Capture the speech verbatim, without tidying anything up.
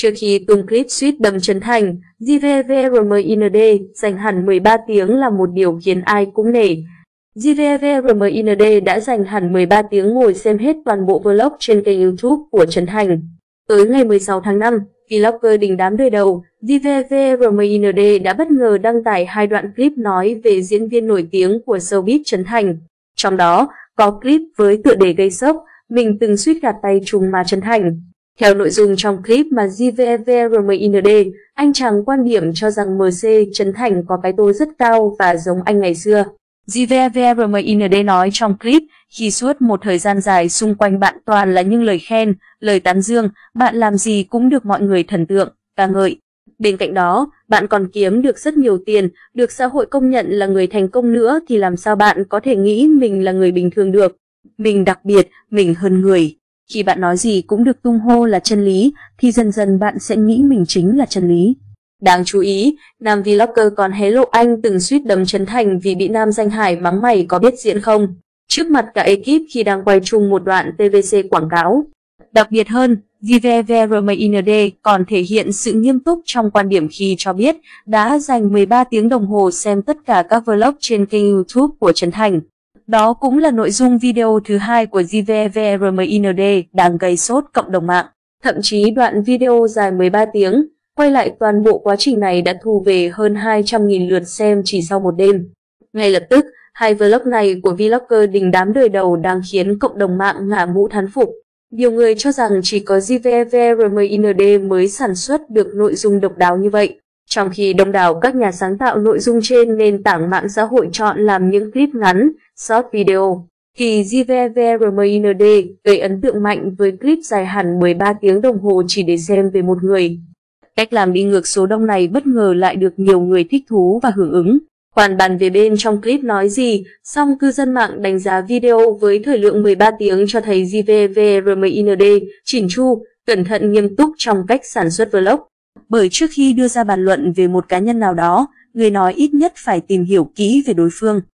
Trước khi tung clip suýt đâm Trấn Thành, giê vê vê rờ em i en đê dành hẳn mười ba tiếng là một điều khiến ai cũng nể. giê vê vê rờ em i en đê đã dành hẳn mười ba tiếng ngồi xem hết toàn bộ vlog trên kênh YouTube của Trấn Thành. Tới ngày mười sáu tháng năm, vlogger đình đám đời đầu, giê vê vê rờ em i en đê đã bất ngờ đăng tải hai đoạn clip nói về diễn viên nổi tiếng của showbiz Trấn Thành. Trong đó, có clip với tựa đề gây sốc, mình từng suýt gạt tay trùng mà Trấn Thành. Theo nội dung trong clip mà giê vê vê rờ em i en đê, anh chàng quan điểm cho rằng em xê Trấn Thành có cái tôi rất cao và giống anh ngày xưa. giê vê vê rờ em i en đê nói trong clip, khi suốt một thời gian dài xung quanh bạn toàn là những lời khen, lời tán dương, bạn làm gì cũng được mọi người thần tượng, ca ngợi. Bên cạnh đó, bạn còn kiếm được rất nhiều tiền, được xã hội công nhận là người thành công nữa thì làm sao bạn có thể nghĩ mình là người bình thường được. Mình đặc biệt, mình hơn người. Khi bạn nói gì cũng được tung hô là chân lý, thì dần dần bạn sẽ nghĩ mình chính là chân lý. Đáng chú ý, nam vlogger còn hé lộ anh từng suýt đấm Trấn Thành vì bị nam danh hài mắng mày có biết diễn không, trước mặt cả ekip khi đang quay chung một đoạn tê vê xê quảng cáo. Đặc biệt hơn, giê vê vê rờ em i en đê còn thể hiện sự nghiêm túc trong quan điểm khi cho biết đã dành mười ba tiếng đồng hồ xem tất cả các vlog trên kênh YouTube của Trấn Thành. Đó cũng là nội dung video thứ hai của giê vê vê rờ em i en đê đang gây sốt cộng đồng mạng. Thậm chí đoạn video dài mười ba tiếng, quay lại toàn bộ quá trình này đã thu về hơn hai trăm nghìn lượt xem chỉ sau một đêm. Ngay lập tức, hai vlog này của vlogger đình đám đời đầu đang khiến cộng đồng mạng ngả mũ thán phục. Nhiều người cho rằng chỉ có giê vê vê rờ em i en đê mới sản xuất được nội dung độc đáo như vậy, trong khi đông đảo các nhà sáng tạo nội dung trên nền tảng mạng xã hội chọn làm những clip ngắn, short video, thì giê vê vê rờ em i en đê gây ấn tượng mạnh với clip dài hẳn mười ba tiếng đồng hồ chỉ để xem về một người. Cách làm đi ngược số đông này bất ngờ lại được nhiều người thích thú và hưởng ứng. Hoàn bàn về bên trong clip nói gì, song cư dân mạng đánh giá video với thời lượng mười ba tiếng cho thấy giê vê vê rờ em i en đê chỉn chu, cẩn thận nghiêm túc trong cách sản xuất vlog. Bởi trước khi đưa ra bàn luận về một cá nhân nào đó, người nói ít nhất phải tìm hiểu kỹ về đối phương.